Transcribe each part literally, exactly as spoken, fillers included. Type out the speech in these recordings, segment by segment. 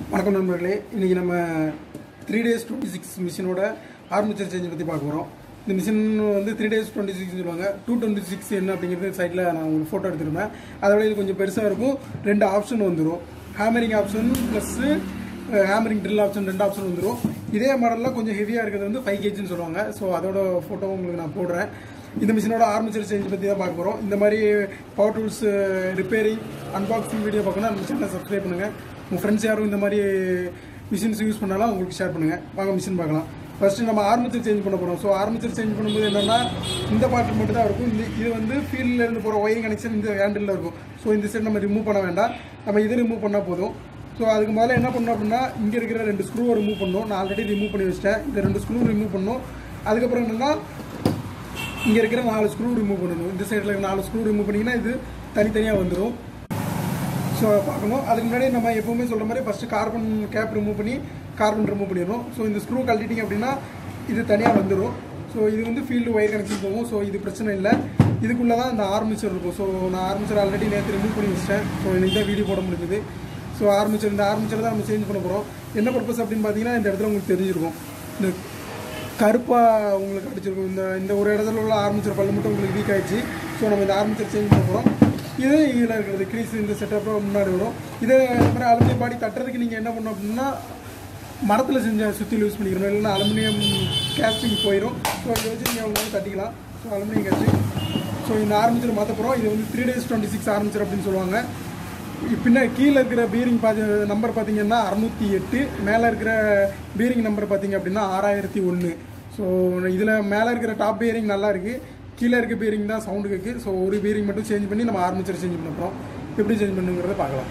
வணக்கம் நண்பர்களே, இன்றைக்கி நம்ம த்ரீ டேஸ் டுவெண்ட்டி சிக்ஸ் மிஷினோட ஆர்மேச்சர் சேஞ்ச் பற்றி பார்க்க போகிறோம். இந்த மிஷின் வந்து த்ரீ டேஸ் டுவெண்ட்டி சிக்ஸ் சொல்லுவாங்க. டூ டுவெண்ட்டி சிக்ஸ் என்ன அப்படிங்கிறது சைடில் நான் உங்களுக்கு ஃபோட்டோ எடுத்துருப்பேன். அதோட இது கொஞ்சம் பெருசாக இருக்கும். ரெண்டு ஆப்ஷன் வந்துடும். Hammering option plus hammering drill option ரெண்டு ஆப்ஷன் வந்துடும். இதே மாடலில் கொஞ்சம் ஹெவியாக இருக்கிறது வந்து ஃபைவ் கேஜின்னு சொல்லுவாங்க. ஸோ அதோட ஃபோட்டோ உங்களுக்கு நான் போடுறேன். இந்த மிஷினோட ஆர்மேச்சர் சேஞ்ச் பற்றி தான் பார்க்க போகிறோம். இந்த மாதிரி power tools repairing unboxing video பார்க்கணும் நம்ம சேனலை சப்ஸ்கிரைப் பண்ணுங்கள். உங்கள் ஃப்ரெண்ட்ஸ் யாரும் இந்த மாதிரி மிஷின்ஸ் யூஸ் பண்ணாலும் உங்களுக்கு ஷேர் பண்ணுங்கள். வாங்க மிஷின் பார்க்கலாம். ஃபஸ்ட்டு நம்ம ஆர்மேச்சர் சேஞ்ச் பண்ண போகிறோம். ஸோ ஆர்மேச்சர் சேஞ்ச் பண்ணும்போது என்னென்னா இந்த பார்ட் மட்டும் தான் இருக்கும். இந்த இது வந்து ஃபீல்டில் போகிற ஒயரிங் கனெக்ஷன் இந்த ஹேண்டில் இருக்கும். ஸோ இந்த சைடு நம்ம ரிமூவ் பண்ண வேண்டாம். நம்ம இதை ரிமூவ் பண்ணால் போதும். ஸோ அதுக்கு முதல்ல என்ன பண்ணோம் அப்படின்னா இங்கே இருக்கிற ரெண்டு ஸ்க்ரூவை ரிமூவ் பண்ணணும். நான் ஆல்ரெடி ரிமூவ் பண்ணி வச்சிட்டேன். இந்த ரெண்டு ஸ்க்ரூ ரிமூவ் பண்ணணும். அதுக்கப்புறம் என்னென்னா இங்கே இருக்கிற நாலு ஸ்க்ரூ ரிமூவ் பண்ணணும். இந்த சைடில் இருக்கிற நாலு ஸ்க்ரூ ரிமூவ் பண்ணிங்கன்னா இது தனித்தனியாக வந்துடும். ஸோ பார்க்கணும். அதுக்கு முன்னாடி நம்ம எப்போவுமே சொல்கிற மாதிரி ஃபஸ்ட்டு கார்பன் கேப் ரிமூவ் பண்ணி கார்பன் ரிமூவ் பண்ணிடணும். ஸோ இந்த ஸ்க்ரூ கழட்டிட்டிங்க அப்படின்னா இது தனியாக வந்துடும். ஸோ இது வந்து ஃபீல்டு ஒயர் கனெக்ஷன் போகும். ஸோ இது பிரச்சனை இல்லை. இதுக்குள்ளே தான் இந்த ஆர்மேச்சர் இருக்கும். ஸோ நான் ஆர்மேச்சர் ஆல்ரெடி நேற்று ரிமூவ் பண்ணி வச்சிட்டேன். ஸோ எனக்கு தான் வீடியோ போட முடியுது. ஸோ ஆர்மேச்சர் இந்த ஆர்மேச்சர் தான் நம்ம சேஞ்ச் பண்ண போகிறோம். என்ன பர்பஸ் அப்படின்னு பார்த்தீங்கன்னா இந்த இடத்துல உங்களுக்கு தெரிஞ்சிருக்கும். இந்த கருப்பாக உங்களுக்கு அடிச்சிருக்கும். இந்த இந்த ஒரு இடத்துல உள்ள ஆர்மேச்சர் பல்லு மட்டும் உங்களுக்கு வீக் ஆகிடுச்சு. ஸோ நம்ம இந்த ஆர்மேச்சர் சேஞ்ச் பண்ண போகிறோம். இது இதில் இருக்கிறது க்ரீஸ் இந்த செட்டப்பில் முன்னாடி வரும். இதே மாதிரி அலுமினியம் பாடி தட்டுறதுக்கு நீங்கள் என்ன பண்ணணும் அப்படின்னா மரத்தில் செஞ்ச சுற்றியில் யூஸ் பண்ணிக்கணும். இல்லைன்னா அலுமினியம் கேஸ்டிங் போயிடும். ஸோ இதை வச்சு நீங்கள் அவங்க வந்து தட்டிக்கலாம். So aluminium casting. ஸோ இந்த ஆர்மேச்சர் மாற்ற போகிறோம். இது வந்து three days twenty six armature அப்படின்னு சொல்லுவாங்க. பின்ன கீழே இருக்கிற பீரிங் பார்த்து நம்பர் பார்த்தீங்கன்னா அறுநூற்றி எட்டு, மேலே இருக்கிற பீரிங் நம்பர் பார்த்தீங்க அப்படின்னா ஆறாயிரத்தி ஒன்று. ஸோ இதில் மேலே இருக்கிற டாப் பீரிங் நல்லா இருக்குது. கீழே இருக்க பீரிங் தான் சவுண்டு கேட்குது. ஸோ ஒரு பீரிங் மட்டும் சேஞ்ச் பண்ணி நம்ம ஆர்மேச்சர் சேஞ்ச் பண்ண போகிறோம். எப்படி சேஞ்ச் பண்ணுங்கிறத பார்க்கலாம்.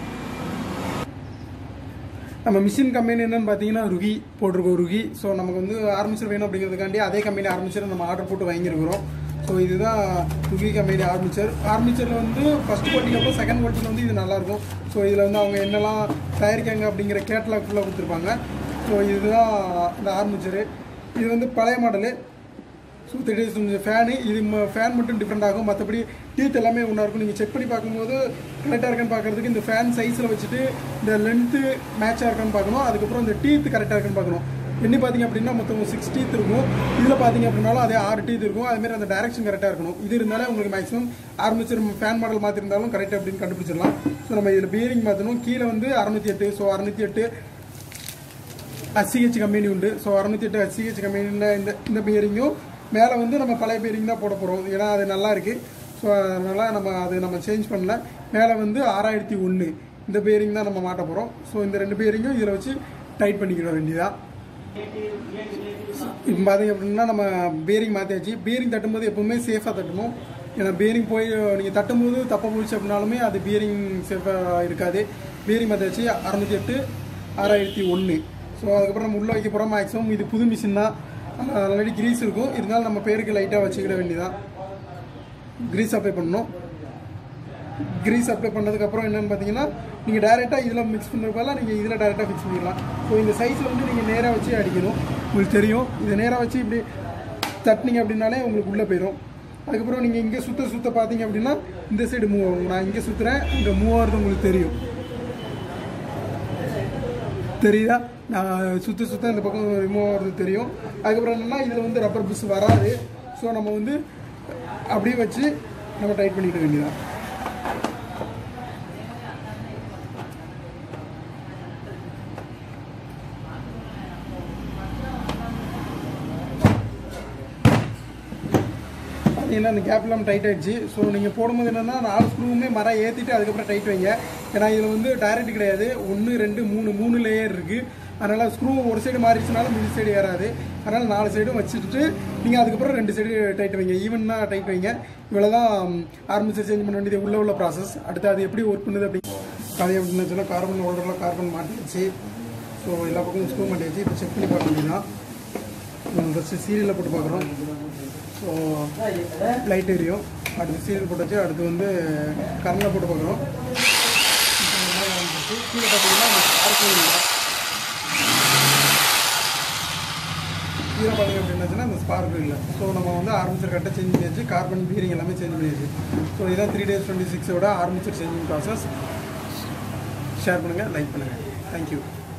நம்ம மிஷின் கம்பெனி என்னென்னு பார்த்தீங்கன்னா ருகி போட்டிருக்கோம். ருகி. ஸோ நமக்கு வந்து ஆர்மேச்சர் வேணும் அப்படிங்கிறதுக்காண்டி அதே கம்பெனி ஆர்மேச்சர் நம்ம ஆர்டர் போட்டு வாங்கியிருக்கிறோம். ஸோ இதுதான் ருகி கம்பெனி ஆர்மேச்சர். ஆர்மேச்சரில் வந்து ஃபஸ்ட் குவாலிட்டிக்கு அப்புறம் செகண்ட் குவாலிட்டியில் வந்து இது நல்லாயிருக்கும். ஸோ இதில் வந்து அவங்க என்னெல்லாம் தயாரிக்காங்க அப்படிங்கிற கேட்லாக் ஃபுல்லாக கொடுத்துருப்பாங்க. ஸோ இதுதான் இந்த ஆர்மேச்சரு. இது வந்து பழைய model. So three days fan. இது ஃபேன் மட்டும் டிஃப்ரெண்ட் ஆகும். மற்றபடி டீத் எல்லாமே ஒன்றா இருக்கும். நீங்கள் செக் பண்ணி பார்க்கும்போது கரெக்டாக இருக்கான்னு பார்க்குறதுக்கு இந்த ஃபேன் சைஸில் வச்சுட்டு இந்த லென்த்து மேட்சாக இருக்கான்னு பார்க்கணும். அதுக்கப்புறம் இந்த டீத் கரெக்டாக இருக்கான்னு பார்க்கணும். என்ன பார்த்தீங்க அப்படின்னா மொத்தம் சிக்ஸ் டீத் இருக்கும். இதில் பார்த்தீங்க அப்படின்னாலும் அதே ஆறு டீத் இருக்கும். அதுமாரி அந்த டைரக்ஷன் கரெக்டாக இருக்கணும். இது இருந்தாலே உங்களுக்கு மேக்ஸிமம் ஆர்மேச்சர் ஃபேன் மாடல் மாற்றிருந்தாலும் கரெக்டாக அப்படின்னு கண்டுபிடிச்சிடலாம். ஸோ நம்ம இதில் பியரிங் மாற்றணும். கீழே வந்து அறுநூற்றி எட்டு. ஸோ அறுநூற்றி எட்டு ஹெச் கம்பெனி உண்டு. ஸோ அறுநூற்றி எட்டு ஹெச் கம்பெனியில் இந்த இந்த பியரிங்கும் மேலே வந்து நம்ம பழைய பேரிங் தான் போட போகிறோம். ஏன்னா அது நல்லா இருக்குது. ஸோ அதனால் நம்ம அது நம்ம சேஞ்ச் பண்ணல. மேலே வந்து ஆறாயிரத்தி ஒன்று இந்த பேரிங் தான் நம்ம மாட்ட போகிறோம். ஸோ இந்த ரெண்டு பேரிங்கும் இதில் வச்சு டைட் பண்ணிக்கிட வேண்டியதான். இப்போ பார்த்தீங்க அப்படின்னா நம்ம பேரிங் மாற்றியாச்சு. பேரிங் தட்டும்போது எப்போவுமே சேஃபாக தட்டணும். ஏன்னா பேரிங் போய் நீங்கள் தட்டும்போது தப்பாக போயிடுச்சு அப்படின்னாலுமே அது பேரிங் சேஃபாக இருக்காது. பேரிங் மாற்றியாச்சு. அறுநூற்றி எட்டு ஆறாயிரத்தி ஒன்று. ஸோ அதுக்கப்புறம் நம்ம உள்ளே வைக்க போகிறோம். மேக்ஸிமம் இது புது மிஷின் தான். ஆல்ரெடி கிரீஸ் இருக்கும். இருந்தாலும் நம்ம பேருக்கு லைட்டாக வச்சுக்கிட வேண்டியதான். கிரீஸ் அப்ளை பண்ணணும். கிரீஸ் அப்ளை பண்ணதுக்கப்புறம் என்னென்னு பார்த்தீங்கன்னா நீங்கள் டேரெக்டாக இதில் மிக்ஸ் பண்ணுறதுனால நீங்கள் இதில் டேரெக்டாக ஃபிக்ஸ் பண்ணிடலாம். ஸோ இந்த சைஸில் வந்து நீங்கள் நேராக வச்சு அடிக்கணும். உங்களுக்கு தெரியும். இதை நேராக வச்சு இப்படி தட்டினீங்க அப்படின்னாலே உங்களுக்கு உள்ளே போயிடும். அதுக்கப்புறம் நீங்கள் இங்கே சுற்ற சுற்ற பார்த்தீங்க அப்படின்னா இந்த சைடு மூவ் ஆகும். நான் இங்கே சுற்றுறேன். இங்கே மூவ் ஆகிறது உங்களுக்கு தெரியும். தெரியுதா? நான் சுற்ற சுற்ற இந்த பக்கம் ரிமூவ் ஆகிறது தெரியும். அதுக்கப்புறம் என்னென்னா இதில் வந்து ரப்பர் பிஸ் வராது. ஸோ நம்ம வந்து அப்படியே வச்சு நம்ம டைட் பண்ணிக்க வேண்டியதான். பார்த்தீங்கன்னா இந்த கேப் இல்லாமல் டைட் ஆகிடுச்சு. ஸோ நீங்கள் போடும்போது என்னென்னா நாலு ஸ்க்ரூவுமே மரம் ஏற்றிட்டு அதுக்கப்புறம் டைட் வைங்க. ஏன்னா இதில் வந்து டைரக்ட் கிடையாது. ஒன்று ரெண்டு மூணு மூணு லேயர் இருக்குது. அதனால் ஸ்க்ரூ ஒரு சைடு மாறிடுச்சுனாலும் மூணு சைடு ஏறாது. அதனால் நாலு சைடும் வச்சுட்டு நீங்கள் அதுக்கப்புறம் ரெண்டு சைடு டைட் வைங்க. ஈவனாக டைட் வைங்க. இவ்வளோ தான் ஆர்மேச்சர் சேஞ்ச் பண்ண வேண்டியது உள்ள உள்ள ப்ராசஸ். அடுத்து அது எப்படி ஒர்க் பண்ணுது அப்படி கதையை அப்படின்னு சொன்னால் கார்பன் ஹோல்டரில் கார்பன் மாட்டிடுச்சு. ஸோ எல்லா பக்கமும் ஸ்க்ரூ மாட்டிடுச்சு. இப்போ செக் பண்ணி பார்க்க வேண்டியதான். ஃபஸ்ட்டு சீரியலில் போட்டு பார்க்குறோம். ஸோ லைட் எரியும். அடுத்து சீரியல் போட்டாச்சு. அடுத்து வந்து கரண்டில் போட்டு பார்க்குறோம். கீழே பார்த்தீங்கன்னா ஸ்பார்க்கும் இல்லை. கீழே பார்த்தீங்க அப்படின்னாச்சுன்னா அந்த ஸ்பார்க்கும் இல்லை. ஸோ நம்ம வந்து ஆர்மேச்சர் கரெக்டாக சேஞ்ச் பண்ணியாச்சு. கார்பன் பீரிங் எல்லாமே சேஞ்ச் பண்ணியாச்சு. ஸோ இதான் த்ரீ டேஸ் டுவெண்ட்டி சிக்ஸோட ஆர்மேச்சர் சேஞ்சிங் ப்ராசஸ். ஷேர் பண்ணுங்கள், லைக் பண்ணுங்கள். தேங்க்யூ.